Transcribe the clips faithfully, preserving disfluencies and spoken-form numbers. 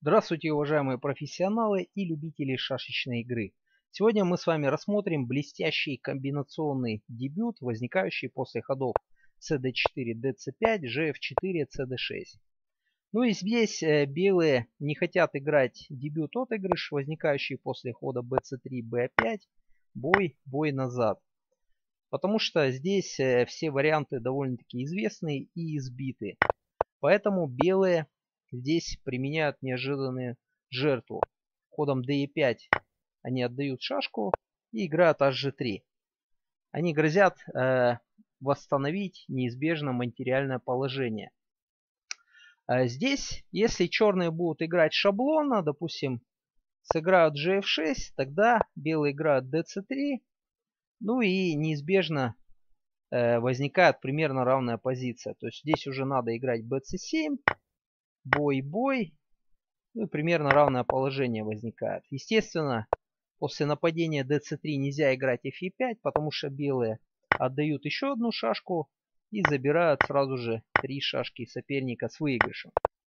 Здравствуйте, уважаемые профессионалы и любители шашечной игры. Сегодня мы с вами рассмотрим блестящий комбинационный дебют, возникающий после ходов цэ дэ четыре, дэ цэ пять, жэ эф четыре, цэ дэ шесть. Ну и здесь э, белые не хотят играть дебют отыгрыш, возникающий после хода бэ цэ три, бэ пять, бой, бой назад. Потому что здесь э, все варианты довольно-таки известны и избиты. Поэтому белые здесь применяют неожиданную жертву. Ходом дэ е пять они отдают шашку и играют аш же три. Они грозят э, восстановить неизбежно материальное положение. А здесь, если черные будут играть шаблонно, допустим, сыграют жэ эф шесть, тогда белые играют дэ цэ три. Ну и неизбежно э, возникает примерно равная позиция. То есть здесь уже надо играть бэ цэ семь, бой-бой. Ну и примерно равное положение возникает. Естественно, после нападения дэ цэ три нельзя играть эф е пять, потому что белые отдают еще одну шашку и забирают сразу же три шашки соперника с выигрышем.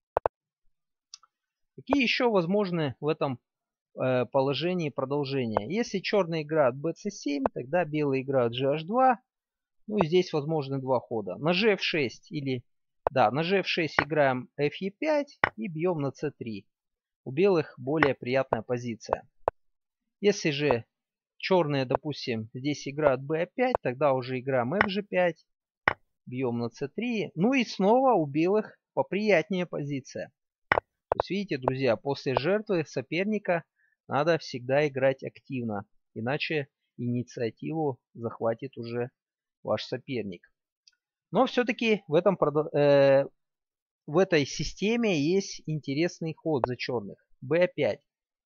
Какие еще возможны в этом э, положении продолжения? Если черные играют бэ цэ семь, тогда белые играют жэ аш два. Ну и здесь возможны два хода. На жэ эф шесть или... Да, на жэ эф шесть играем эф е пять и бьем на цэ три. У белых более приятная позиция. Если же черные, допустим, здесь играют бэ пять, тогда уже играем эф же пять, бьем на цэ три. Ну и снова у белых поприятнее позиция. То есть видите, друзья, после жертвы соперника надо всегда играть активно, иначе инициативу захватит уже ваш соперник. Но все-таки в этом э, в этой системе есть интересный ход за черных. бэ пять.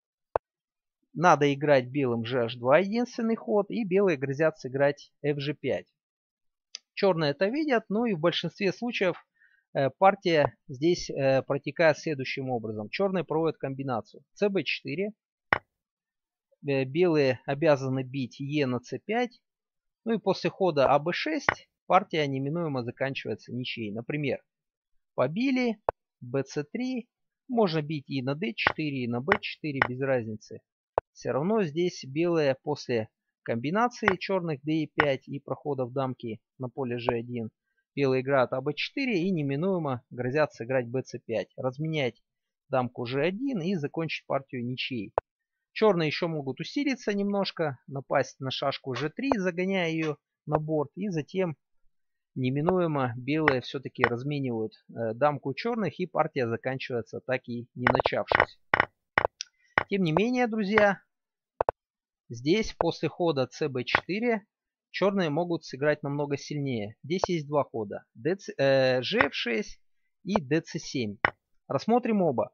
Надо играть белым жэ аш два, единственный ход, и белые грозят сыграть эф же пять. Черные это видят, ну и в большинстве случаев э, партия здесь э, протекает следующим образом. Черные проводят комбинацию цэ бэ четыре, э, белые обязаны бить е на цэ пять, ну и после хода а бэ шесть партия неминуемо заканчивается ничьей. Например, побили, бэ цэ три, можно бить и на дэ четыре, и на бэ четыре, без разницы. Все равно здесь белые после комбинации черных дэ е пять и проходов дамки на поле жэ один, белые играют а бэ четыре и неминуемо грозят сыграть бэ цэ пять, разменять дамку жэ один и закончить партию ничьей. Черные еще могут усилиться немножко, напасть на шашку жэ три, загоняя ее на борт, и затем неминуемо белые все-таки разменивают э, дамку черных, и партия заканчивается так и не начавшись. Тем не менее, друзья, здесь после хода цэ бэ четыре черные могут сыграть намного сильнее. Здесь есть два хода. жэ эф шесть и дэ цэ семь. Рассмотрим оба.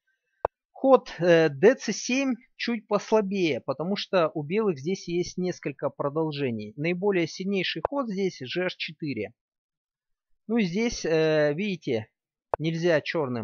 Ход э, дэ цэ семь чуть послабее, потому что у белых здесь есть несколько продолжений. Наиболее сильнейший ход здесь жэ аш четыре. Ну и здесь, э, видите, нельзя черным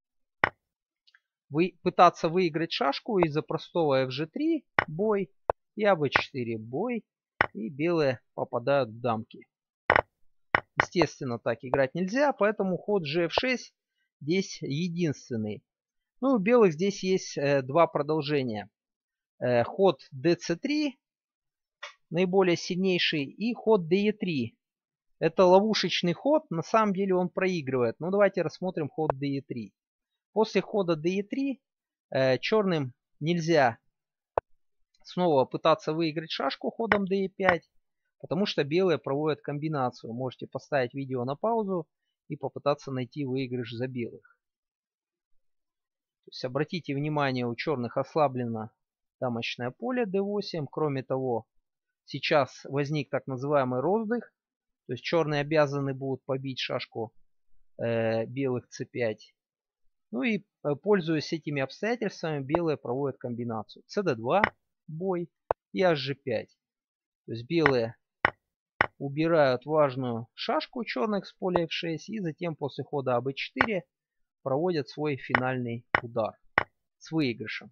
вы, пытаться выиграть шашку из-за простого эф же три, бой, и а бэ четыре, бой, и белые попадают в дамки. Естественно, так играть нельзя, поэтому ход жэ эф шесть здесь единственный. Ну, у белых здесь есть э, два продолжения. Э, ход дэ цэ три, наиболее сильнейший, и ход дэ е три. Это ловушечный ход, на самом деле он проигрывает. Ну, давайте рассмотрим ход дэ е три. После хода дэ е три э, черным нельзя снова пытаться выиграть шашку ходом дэ е пять, потому что белые проводят комбинацию. Можете поставить видео на паузу и попытаться найти выигрыш за белых. То есть обратите внимание, у черных ослаблено дамочное поле дэ восемь. Кроме того, сейчас возник так называемый роздых. То есть черные обязаны будут побить шашку э, белых цэ пять. Ну и э, пользуясь этими обстоятельствами, белые проводят комбинацию цэ дэ два, бой, и аш же пять. То есть белые убирают важную шашку черных с поля эф шесть и затем после хода а бэ четыре проводят свой финальный удар с выигрышем.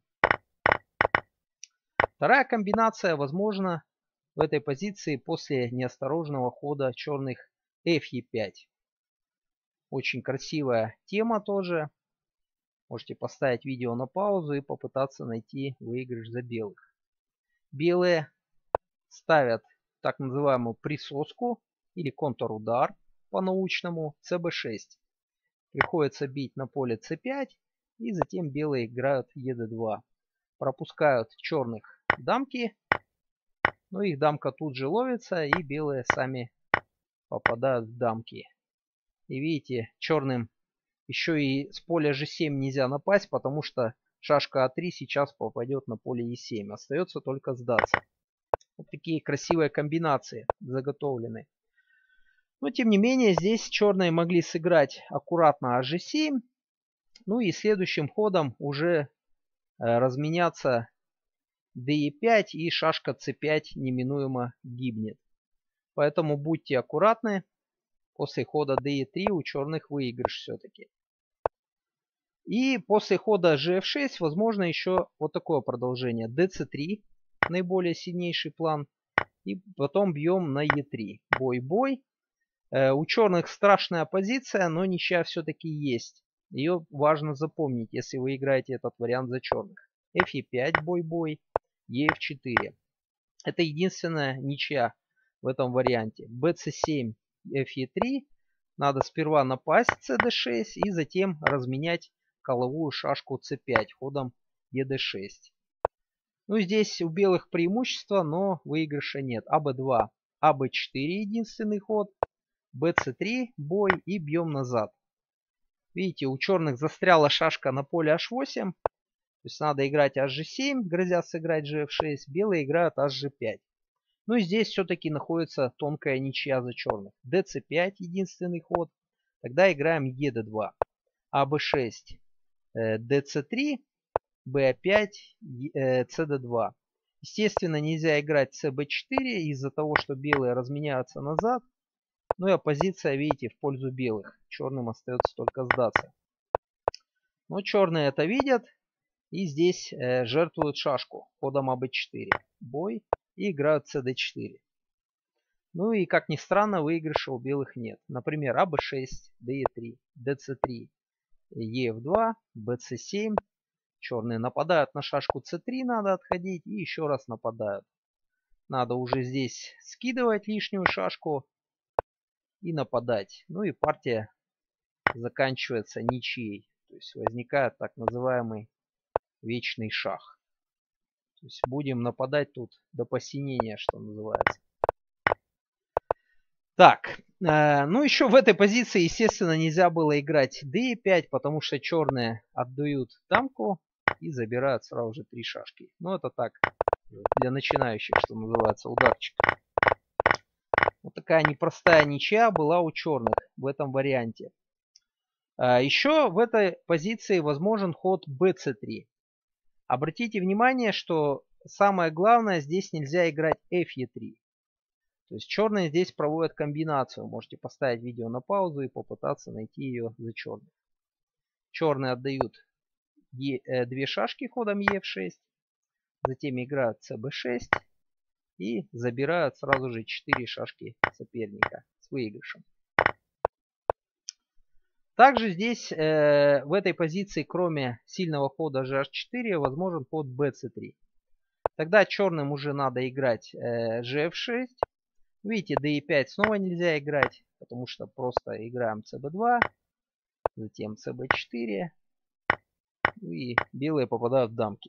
Вторая комбинация возможна в этой позиции после неосторожного хода черных эф е пять. Очень красивая тема тоже. Можете поставить видео на паузу и попытаться найти выигрыш за белых. Белые ставят так называемую присоску или контрудар по-научному цэ бэ шесть. Приходится бить на поле цэ пять, и затем белые играют е дэ два. Пропускают черных дамки, но их дамка тут же ловится, и белые сами попадают в дамки. И видите, черным еще и с поля же семь нельзя напасть, потому что шашка а три сейчас попадет на поле е семь. Остается только сдаться. Вот такие красивые комбинации заготовлены. Но тем не менее, здесь черные могли сыграть аккуратно а же семь. Ну и следующим ходом уже разменяться дэ е пять, и шашка цэ пять неминуемо гибнет. Поэтому будьте аккуратны. После хода дэ е три у черных выигрыш все-таки. И после хода же эф шесть возможно еще вот такое продолжение. дэ цэ три, наиболее сильнейший план. И потом бьем на е три. Бой-бой. Э, у черных страшная позиция, но ничья все-таки есть. Ее важно запомнить, если вы играете этот вариант за черных. эф е пять, бой-бой. е эф четыре. Это единственная ничья в этом варианте. бэ цэ семь, эф е три. Надо сперва напасть цэ дэ шесть и затем разменять коловую шашку цэ пять ходом е дэ шесть. Ну, здесь у белых преимущество, но выигрыша нет. а бэ два, а бэ четыре единственный ход. бэ цэ три, бой, и бьем назад. Видите, у черных застряла шашка на поле аш восемь. То есть надо играть аш же семь, грозят сыграть же эф шесть. Белые играют аш же пять. Ну и здесь все-таки находится тонкая ничья за черных. дэ цэ пять единственный ход. Тогда играем е дэ два. а бэ шесть, дэ цэ три, бэ пять, цэ дэ два. Естественно, нельзя играть цэ бэ четыре из-за того, что белые разменяются назад. Ну и оппозиция, видите, в пользу белых. Черным остается только сдаться. Но черные это видят и здесь э, жертвуют шашку ходом а бэ четыре. Бой, и играют цэ дэ четыре. Ну и, как ни странно, выигрыша у белых нет. Например, а бэ шесть, дэ е три, дэ цэ три, е эф два, бэ цэ семь. Черные нападают на шашку цэ три, надо отходить, и еще раз нападают. Надо уже здесь скидывать лишнюю шашку и нападать. Ну и партия заканчивается ничьей. То есть возникает так называемый вечный шах. То есть будем нападать тут до посинения, что называется. Так, э, ну еще в этой позиции, естественно, нельзя было играть дэ е пять, потому что черные отдают дамку и забирают сразу же три шашки. Ну это так, для начинающих, что называется, ударчик. Вот такая непростая ничья была у черных в этом варианте. Э, еще в этой позиции возможен ход бэ цэ три. Обратите внимание, что самое главное, здесь нельзя играть эф е три. То есть черные здесь проводят комбинацию. Можете поставить видео на паузу и попытаться найти ее за черных. Черные отдают е, э, две шашки ходом е эф шесть. Затем играют цэ бэ шесть. И забирают сразу же четыре шашки соперника с выигрышем. Также здесь э, в этой позиции, кроме сильного хода же аш четыре, возможен ход бэ цэ три. Тогда черным уже надо играть э, же эф шесть. Видите, дэ е пять снова нельзя играть, потому что просто играем цэ бэ два, затем цэ бэ четыре, и белые попадают в дамки.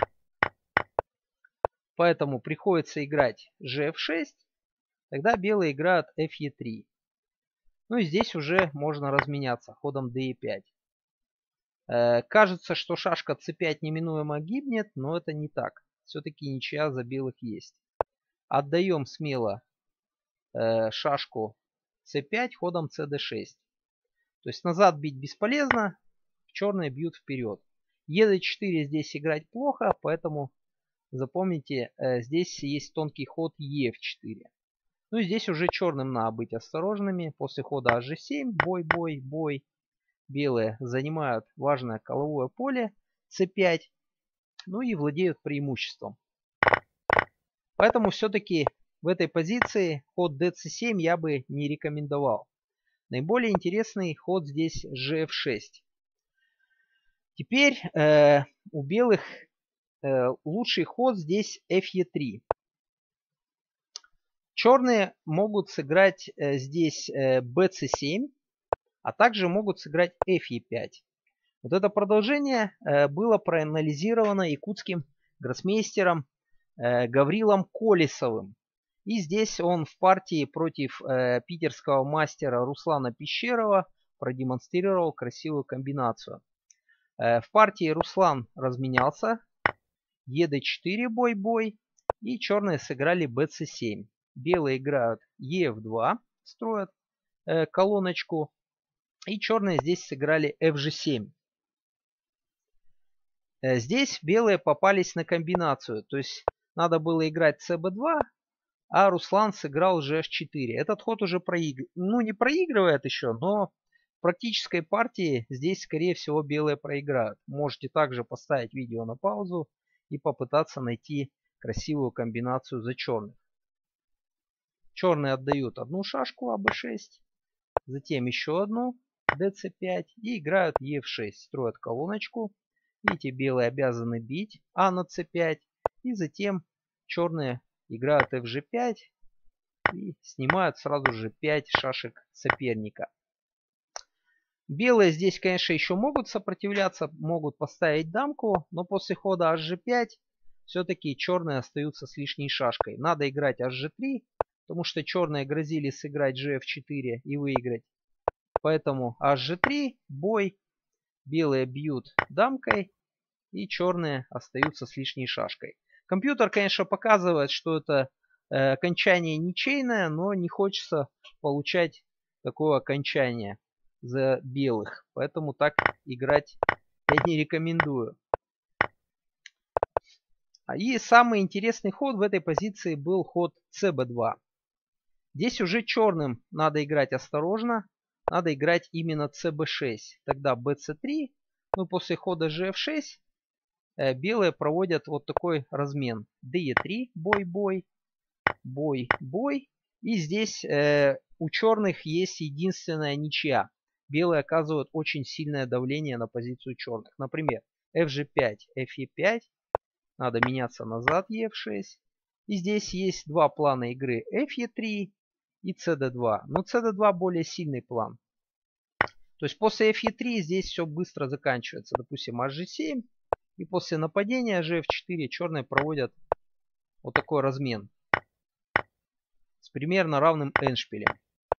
Поэтому приходится играть же эф шесть, тогда белые играют эф е три. Ну и здесь уже можно разменяться ходом дэ е пять. Э, кажется, что шашка цэ пять неминуемо гибнет, но это не так. Все-таки ничья за белых есть. Отдаем смело шашку цэ пять ходом цэ дэ шесть. То есть назад бить бесполезно, черные бьют вперед. е дэ четыре здесь играть плохо, поэтому запомните, здесь есть тонкий ход е эф четыре. Ну и здесь уже черным надо быть осторожными. После хода аш же семь, бой, бой, бой. Белые занимают важное коловое поле цэ пять, ну и владеют преимуществом. Поэтому все-таки в этой позиции ход дэ цэ семь я бы не рекомендовал. Наиболее интересный ход здесь же эф шесть. Теперь э, у белых э, лучший ход здесь эф е три. Черные могут сыграть э, здесь э, бэ цэ семь, а также могут сыграть эф е пять. Вот это продолжение э, было проанализировано якутским гроссмейстером э, Гаврилом Колесовым. И здесь он в партии против э, питерского мастера Руслана Пещерова продемонстрировал красивую комбинацию. Э, в партии Руслан разменялся, е дэ четыре бой-бой, и черные сыграли бэ цэ семь. Белые играют е эф два, строят э, колоночку, и черные здесь сыграли эф же семь. Э, здесь белые попались на комбинацию, то есть надо было играть цэ бэ два, а Руслан сыграл же эф четыре. Этот ход уже проигрывает, ну не проигрывает еще, но в практической партии здесь скорее всего белые проиграют. Можете также поставить видео на паузу и попытаться найти красивую комбинацию за черных. Черные отдают одну шашку а бэ шесть, затем еще одну дэ цэ пять и играют е эф шесть, строят колоночку. Видите, белые обязаны бить а на цэ пять, и затем черные играют эф же пять и снимают сразу же пять шашек соперника. Белые здесь, конечно, еще могут сопротивляться, могут поставить дамку, но после хода аш же пять все-таки черные остаются с лишней шашкой. Надо играть аш же три, потому что черные грозили сыграть же эф четыре и выиграть. Поэтому аш же три, бой, белые бьют дамкой, и черные остаются с лишней шашкой. Компьютер, конечно, показывает, что это э, окончание ничейное, но не хочется получать такое окончание за белых. Поэтому так играть я не рекомендую. И самый интересный ход в этой позиции был ход цэ бэ два. Здесь уже черным надо играть осторожно. Надо играть именно цэ бэ шесть. Тогда бэ цэ три. Ну, после хода же эф шесть э, белые проводят вот такой размен. дэ е три, бой-бой, бой-бой. И здесь э, у черных есть единственная ничья. Белые оказывают очень сильное давление на позицию черных. Например, эф же пять, эф е пять. Надо меняться назад е эф шесть. И здесь есть два плана игры эф е три и цэ дэ два. Но цэ дэ два более сильный план. То есть после эф е три здесь все быстро заканчивается. Допустим, аш же семь. И после нападения же эф четыре черные проводят вот такой размен. С примерно равным эндшпилем.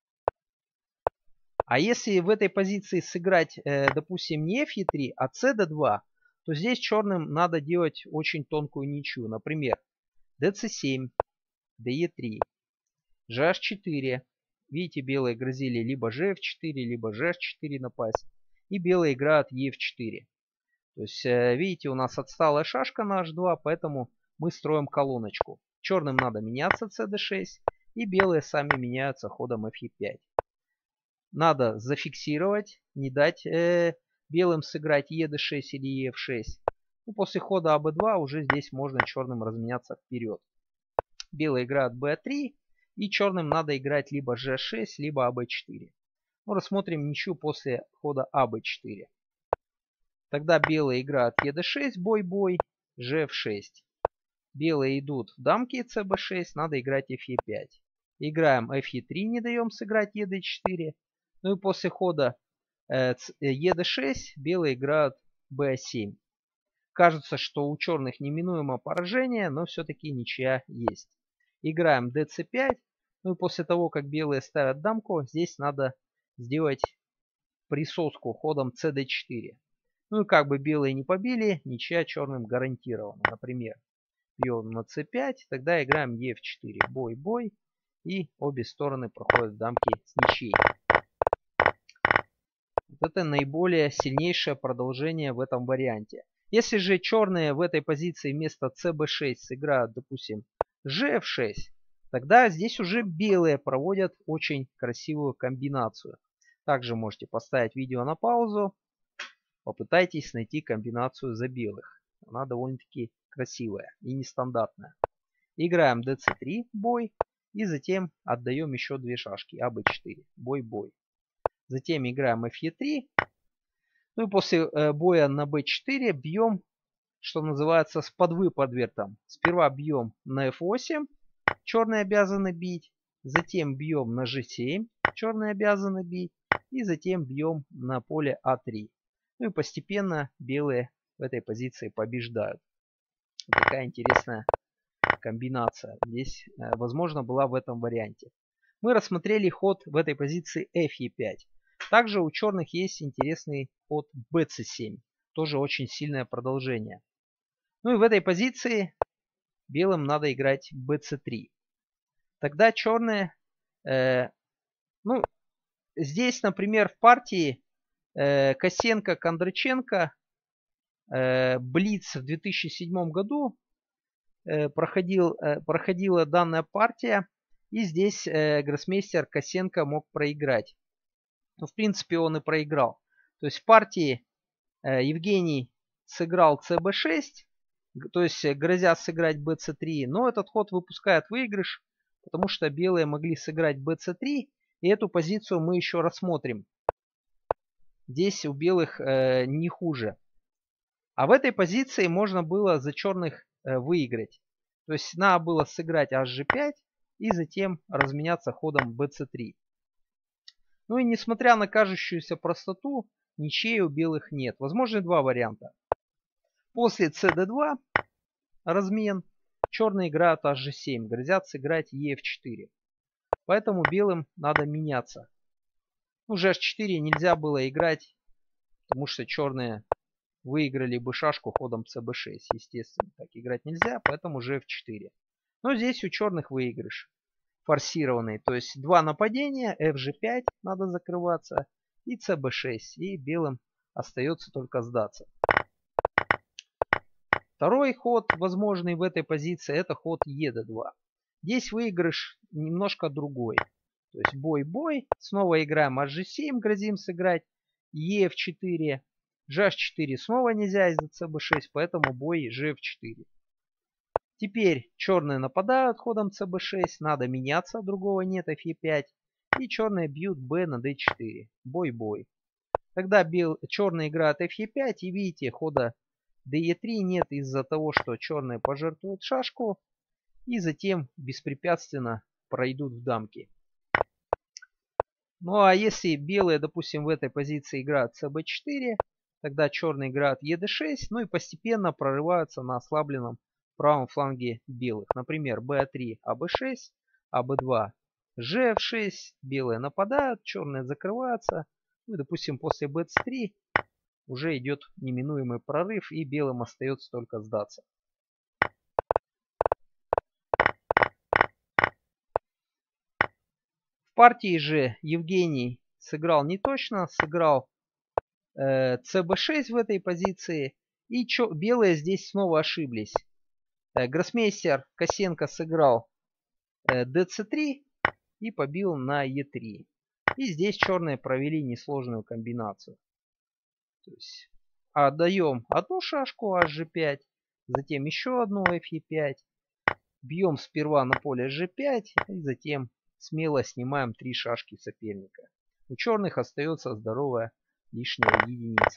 А если в этой позиции сыграть, э, допустим, не эф е три, а цэ дэ два, то здесь черным надо делать очень тонкую ничью. Например, дэ цэ семь, дэ е три, же аш четыре. Видите, белые грозили либо же эф четыре, либо же аш четыре напасть. И белые играют е эф четыре. То есть, э, видите, у нас отсталая шашка на аш два, поэтому мы строим колоночку. Черным надо меняться цэ дэ шесть, и белые сами меняются ходом эф е пять. Надо зафиксировать, не дать э, белым сыграть е дэ шесть или е эф шесть. Ну, после хода а бэ два уже здесь можно черным разменяться вперед. Белые играют бэ три, и черным надо играть либо же шесть, либо а бэ четыре. Ну, рассмотрим ничью после хода а бэ четыре. Тогда белые играют е дэ шесть, бой-бой, же эф шесть. Белые идут в дамки цэ бэ шесть, надо играть эф е пять. Играем эф е три, не даем сыграть е дэ четыре. Ну и после хода э, е дэ шесть белые играют бэ семь. Кажется, что у черных неминуемо поражение, но все-таки ничья есть. Играем дэ цэ пять. Ну и после того, как белые ставят дамку, здесь надо сделать присоску ходом цэ дэ четыре. Ну и как бы белые не побили, ничья черным гарантирована. Например, бьем на цэ пять, тогда играем е эф четыре. Бой-бой. И обе стороны проходят дамки с ничьей. Вот это наиболее сильнейшее продолжение в этом варианте. Если же черные в этой позиции вместо цэ бэ шесть сыграют, допустим, же эф шесть, тогда здесь уже белые проводят очень красивую комбинацию. Также можете поставить видео на паузу. Попытайтесь найти комбинацию за белых. Она довольно-таки красивая и нестандартная. Играем дэ цэ три, бой. И затем отдаем еще две шашки а бэ четыре. Бой-бой. Затем играем эф е три. Ну и после э, боя на бэ четыре бьем, что называется, с подвыподвертом. Сперва бьем на эф восемь, черные обязаны бить. Затем бьем на же семь, черные обязаны бить. И затем бьем на поле а три. Ну и постепенно белые в этой позиции побеждают. Такая интересная комбинация здесь, э, возможно, была в этом варианте. Мы рассмотрели ход в этой позиции эф е пять. Также у черных есть интересный ход бэ цэ семь. Тоже очень сильное продолжение. Ну и в этой позиции белым надо играть бэ цэ три. Тогда черные, э, ну, здесь, например, в партии э, Косенко-Кондраченко э, Блиц в две тысячи седьмом году э, проходил, э, проходила данная партия. И здесь э, гроссмейстер Косенко мог проиграть. Ну, в принципе, он и проиграл. То есть в партии э, Евгений сыграл цэ бэ шесть, то есть грозя сыграть бэ цэ три, но этот ход выпускает выигрыш, потому что белые могли сыграть бэ цэ три, и эту позицию мы еще рассмотрим. Здесь у белых э, не хуже. А в этой позиции можно было за черных э, выиграть. То есть надо было сыграть аш же пять и затем разменяться ходом бэ цэ три. Ну и несмотря на кажущуюся простоту, ничьей у белых нет. Возможны два варианта. После цэ дэ два размен черные играют аш же семь, грозят сыграть е эф четыре. Поэтому белым надо меняться. Ну, же аш четыре нельзя было играть, потому что черные выиграли бы шашку ходом цэ бэ шесть. Естественно, так играть нельзя, поэтому же эф четыре. Но здесь у черных выигрыш форсированный. То есть два нападения, эф же пять надо закрываться и цэ бэ шесть. И белым остается только сдаться. Второй ход, возможный в этой позиции, это ход е дэ два. Здесь выигрыш немножко другой. То есть бой-бой. Снова играем аш же семь, грозим сыграть е эф четыре. же аш четыре снова нельзя из-за цэ бэ шесть, поэтому бой же эф четыре. Теперь черные нападают ходом цэ бэ шесть, надо меняться, другого нет, эф е пять. И черные бьют б на дэ четыре. Бой-бой. Тогда бел... черные играют эф е пять, и видите, хода дэ е три нет из-за того, что черные пожертвуют шашку и затем беспрепятственно пройдут в дамки. Ну а если белые, допустим, в этой позиции играют цэ бэ четыре, тогда черные играют е дэ шесть, ну и постепенно прорываются на ослабленном правом фланге белых. Например, бэ а три, а бэ шесть, а бэ два, же эф шесть, белые нападают, черные закрываются. Ну и, допустим, после бэ цэ три уже идет неминуемый прорыв, и белым остается только сдаться. В партии же Евгений сыграл не точно, сыграл э, цэ бэ шесть в этой позиции, и чё, белые здесь снова ошиблись. Э, гроссмейстер Косенко сыграл э, дэ цэ три и побил на е три. И здесь черные провели несложную комбинацию. То есть отдаем одну шашку аш же пять, затем еще одну эф е пять, бьем сперва на поле же пять и затем смело снимаем три шашки соперника. У черных остается здоровая лишняя единица.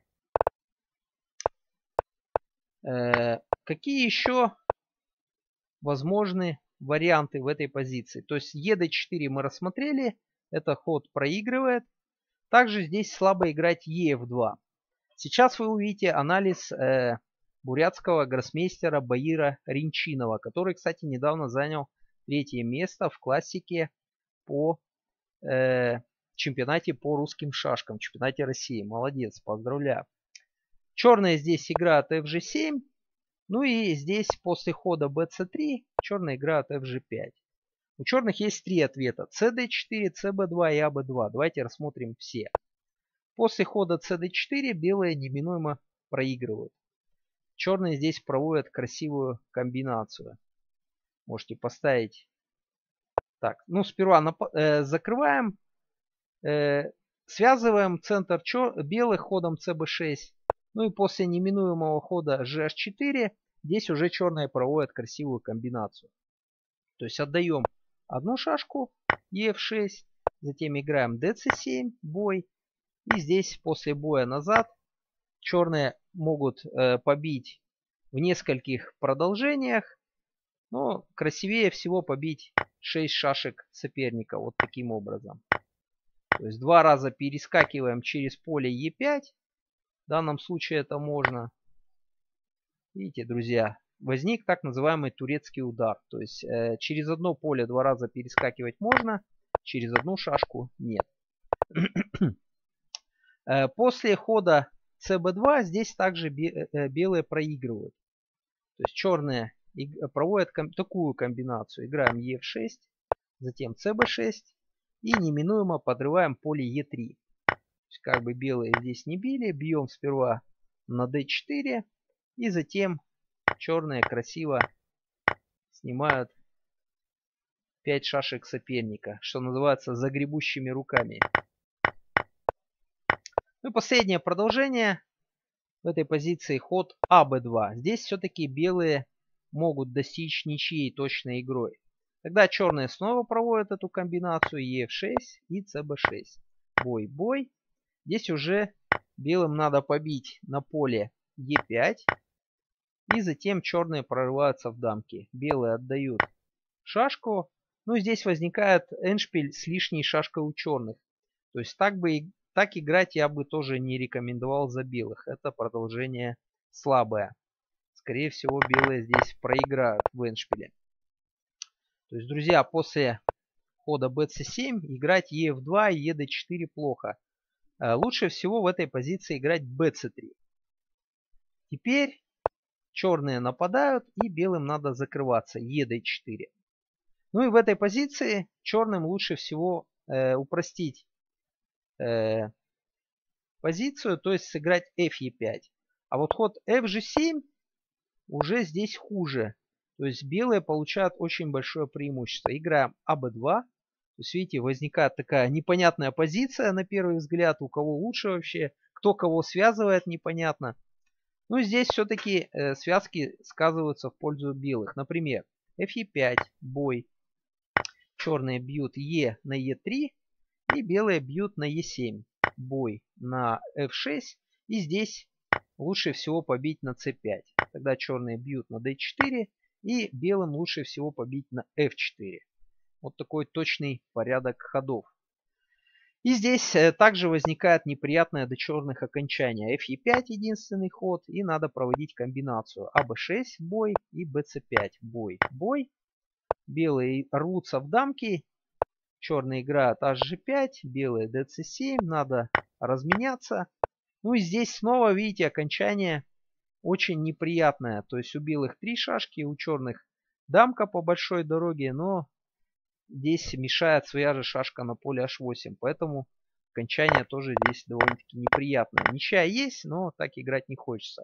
Э, какие еще возможны варианты в этой позиции? То есть е дэ четыре мы рассмотрели, это ход проигрывает. Также здесь слабо играть е эф два. Сейчас вы увидите анализ э, бурятского гроссмейстера Баира Ринчинова, который, кстати, недавно занял третье место в классике по э, чемпионате по русским шашкам, чемпионате России. Молодец, поздравляю. Черные здесь играют эф же семь, ну и здесь после хода бэ цэ три черные играют эф же пять. У черных есть три ответа: цэ дэ четыре, цэ бэ два и а бэ два. Давайте рассмотрим все. После хода цэ дэ четыре белые неминуемо проигрывают. Черные здесь проводят красивую комбинацию. Можете поставить. Так, ну сперва нап- э, закрываем. Э, связываем центр чер- белых ходом цэ бэ шесть. Ну и после неминуемого хода же аш четыре здесь уже черные проводят красивую комбинацию. То есть отдаем одну шашку е эф шесть. Затем играем дэ цэ семь, бой. И здесь после боя назад черные могут э, побить в нескольких продолжениях. Но красивее всего побить шесть шашек соперника вот таким образом. То есть два раза перескакиваем через поле е пять. В данном случае это можно. Видите, друзья, возник так называемый турецкий удар. То есть э, через одно поле два раза перескакивать можно, через одну шашку нет. э, после хода цэ бэ два здесь также бе э, белые проигрывают. То есть черные проводят ком такую комбинацию. Играем е эф шесть, затем цэ бэ шесть и неминуемо подрываем поле е три. То есть как бы белые здесь не били, бьем сперва на дэ четыре и затем черные красиво снимают пять шашек соперника, что называется загребущими руками. Ну и последнее продолжение в этой позиции ход а бэ два. Здесь все-таки белые могут достичь ничьей точной игрой. Тогда черные снова проводят эту комбинацию е эф шесть и цэ бэ шесть. Бой, бой. Здесь уже белым надо побить на поле е пять. И затем черные прорываются в дамки. Белые отдают шашку. Ну здесь возникает эндшпиль с лишней шашкой у черных. То есть так бы так играть я бы тоже не рекомендовал за белых. Это продолжение слабое. Скорее всего, белые здесь проиграют в эндшпиле. То есть, друзья, после хода бэ цэ семь играть е эф два и е дэ четыре плохо. Лучше всего в этой позиции играть бэ цэ три. Теперь черные нападают и белым надо закрываться. е дэ четыре. Ну и в этой позиции черным лучше всего э, упростить э, позицию, то есть сыграть эф е пять. А вот ход эф же семь уже здесь хуже. То есть белые получают очень большое преимущество. Играем а бэ два. То есть видите, возникает такая непонятная позиция на первый взгляд. У кого лучше вообще, кто кого связывает, непонятно. Ну здесь все-таки э, связки сказываются в пользу белых. Например, эф е пять, бой. Черные бьют е на е три. И белые бьют на е семь. Бой на эф шесть. И здесь лучше всего побить на цэ пять. Тогда черные бьют на дэ четыре. И белым лучше всего побить на эф четыре. Вот такой точный порядок ходов. И здесь э, также возникает неприятное для черных окончание. эф е пять единственный ход. И надо проводить комбинацию а бэ шесть бой и бэ цэ пять бой. Бой. Белые рвутся в дамки. Черные играют аш же пять, белые дэ цэ семь, надо разменяться. Ну и здесь снова, видите, окончание очень неприятное. То есть у белых три шашки, у черных дамка по большой дороге, но здесь мешает своя же шашка на поле аш восемь. Поэтому окончание тоже здесь довольно-таки неприятное. Ничья есть, но так играть не хочется.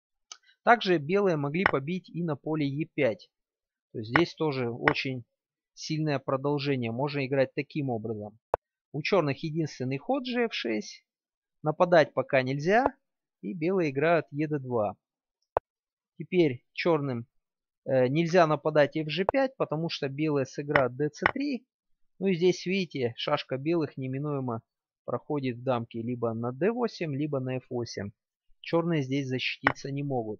Также белые могли побить и на поле е пять. То есть здесь тоже очень сильное продолжение. Можно играть таким образом. У черных единственный ход же эф шесть. Нападать пока нельзя. И белые играют е дэ два. Теперь черным э, нельзя нападать эф же пять, потому что белые сыграют дэ цэ три. Ну и здесь, видите, шашка белых неминуемо проходит в дамке либо на дэ восемь, либо на эф восемь. Черные здесь защититься не могут.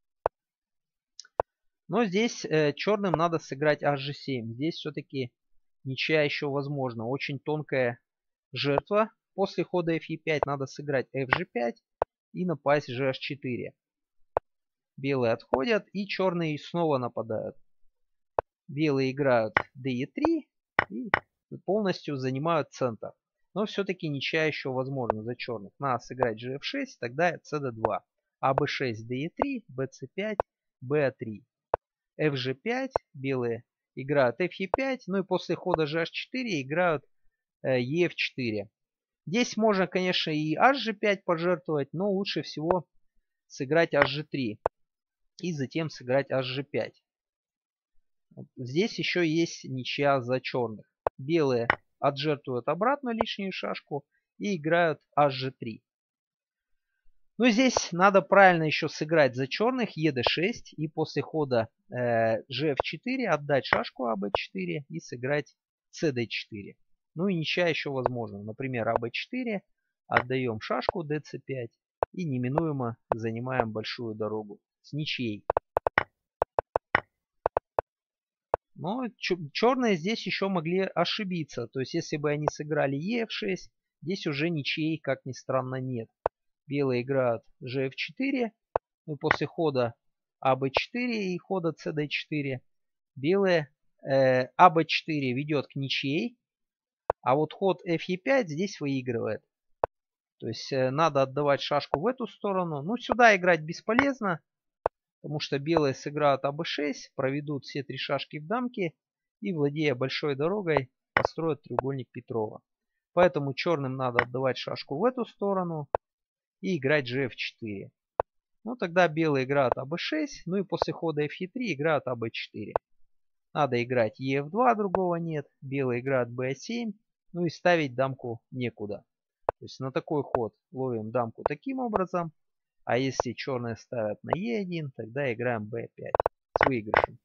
Но здесь э, черным надо сыграть аш же семь. Здесь все-таки ничья еще возможна. Очень тонкая жертва. После хода эф е пять надо сыграть эф же пять и напасть же аш четыре. Белые отходят и черные снова нападают. Белые играют дэ е три и полностью занимают центр. Но все-таки ничья еще возможна за черных. Надо сыграть же эф шесть, тогда цэ дэ два. а бэ шесть, дэ е три, бэ цэ пять, бэ а три. эф же пять, белые играют эф е пять, ну и после хода же аш четыре играют э, е эф четыре. Здесь можно, конечно, и аш же пять пожертвовать, но лучше всего сыграть аш же три и затем сыграть аш же пять. Здесь еще есть ничья за черных. Белые отжертвуют обратно лишнюю шашку и играют аш же три. Но здесь надо правильно еще сыграть за черных е дэ шесть и после хода э, же эф четыре отдать шашку а бэ четыре и сыграть цэ дэ четыре. Ну и ничья еще возможно. Например, а бэ четыре, отдаем шашку дэ цэ пять и неминуемо занимаем большую дорогу с ничьей. Но черные здесь еще могли ошибиться. То есть если бы они сыграли е эф шесть, здесь уже ничьей, как ни странно, нет. Белые играют же эф четыре. Ну, после хода а бэ четыре и хода цэ дэ четыре. Белые э, а бэ четыре ведет к ничьей. А вот ход эф е пять здесь выигрывает. То есть э, надо отдавать шашку в эту сторону. Ну, сюда играть бесполезно. Потому что белые сыграют а бэ шесть, проведут все три шашки в дамке и, владея большой дорогой, построят треугольник Петрова. Поэтому черным надо отдавать шашку в эту сторону и играть же эф четыре. Ну тогда белые играют а бэ шесть, ну и после хода эф е три играют а бэ четыре. Надо играть е эф два, другого нет. Белые играют бэ семь, ну и ставить дамку некуда. То есть на такой ход ловим дамку таким образом. А если черные ставят на е один, тогда играем бэ пять с выигрышем.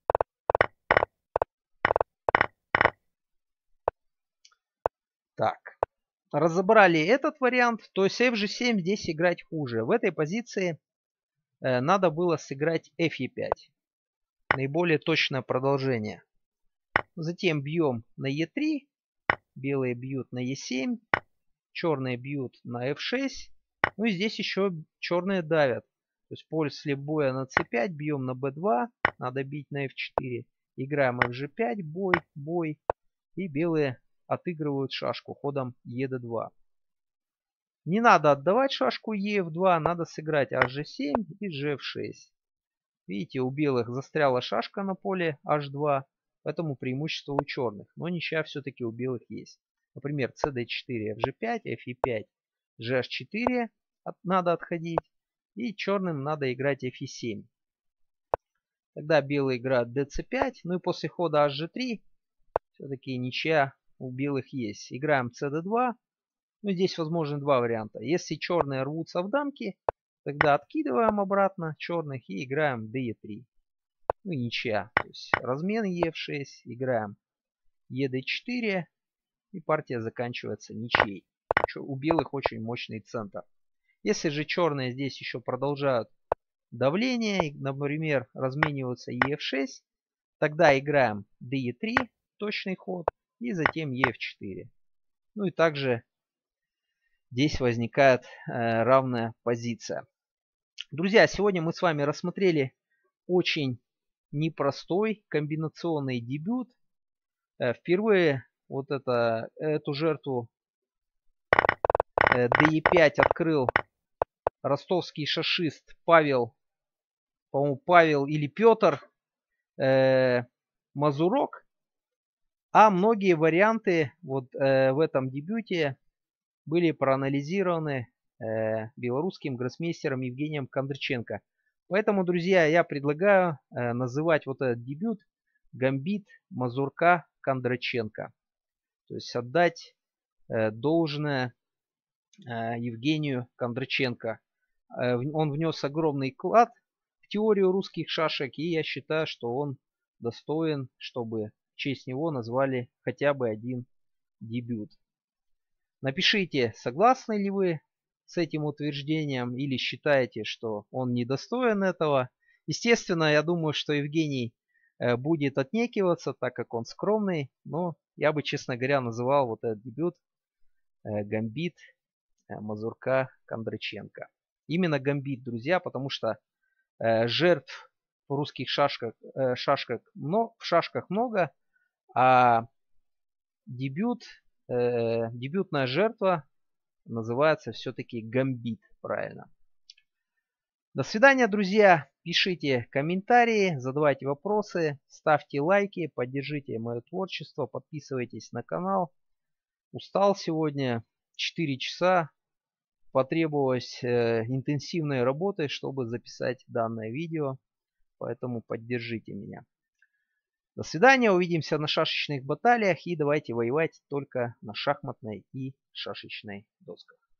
Так, разобрали этот вариант. То есть эф же семь здесь играть хуже. В этой позиции э, надо было сыграть эф е пять. Наиболее точное продолжение. Затем бьем на е три. Белые бьют на е семь. Черные бьют на эф шесть. Ну и здесь еще черные давят. То есть после боя на цэ пять бьем на бэ два. Надо бить на эф четыре. Играем эф же пять. Бой, бой. И белые отыгрывают шашку ходом е дэ два. Не надо отдавать шашку е эф два. Надо сыграть аш же семь и же эф шесть. Видите, у белых застряла шашка на поле аш два. Поэтому преимущество у черных. Но ничья все-таки у белых есть. Например, цэ дэ четыре, эф же пять, эф е пять, же аш четыре от, надо отходить. И черным надо играть эф е семь. Тогда белые играют дэ цэ пять. Ну и после хода аш же три все-таки ничья у белых есть. Играем цэ дэ два. Ну здесь возможны два варианта. Если черные рвутся в дамки, тогда откидываем обратно черных и играем дэ е три. Ну и ничья. То есть размен е эф шесть. Играем е дэ четыре. И партия заканчивается ничьей. У белых очень мощный центр. Если же черные здесь еще продолжают давление, например, размениваются е эф шесть, тогда играем дэ е три, точный ход, и затем е эф четыре. Ну и также здесь возникает э, равная позиция. Друзья, сегодня мы с вами рассмотрели очень непростой комбинационный дебют. Э, впервые вот это, эту жертву э, дэ е пять открыл ростовский шашист Павел, по-моему, Павел или Петр э, Мазурок. А многие варианты вот э, в этом дебюте были проанализированы э, белорусским гроссмейстером Евгением Кондраченко. Поэтому, друзья, я предлагаю э, называть вот этот дебют гамбит Мазурка Кондраченко. То есть отдать э, должное э, Евгению Кондраченко. Э, он внес огромный вклад в теорию русских шашек, и я считаю, что он достоин, чтобы в честь него назвали хотя бы один дебют. Напишите, согласны ли вы с этим утверждением или считаете, что он недостоин этого. Естественно, я думаю, что Евгений э, будет отнекиваться, так как он скромный, но я бы, честно говоря, называл вот этот дебют э, гамбит э, Мазурка Кондраченко. Именно гамбит, друзья, потому что э, жертв в русских шашках, э, шашках, но, в шашках много, а дебют, э, дебютная жертва называется все-таки гамбит, правильно. До свидания, друзья. Пишите комментарии, задавайте вопросы, ставьте лайки, поддержите мое творчество, подписывайтесь на канал. Устал сегодня, четыре часа. Потребовалось э, интенсивной работы, чтобы записать данное видео. Поэтому поддержите меня. До свидания. Увидимся на шашечных баталиях. И давайте воевать только на шахматной и шашечной досках.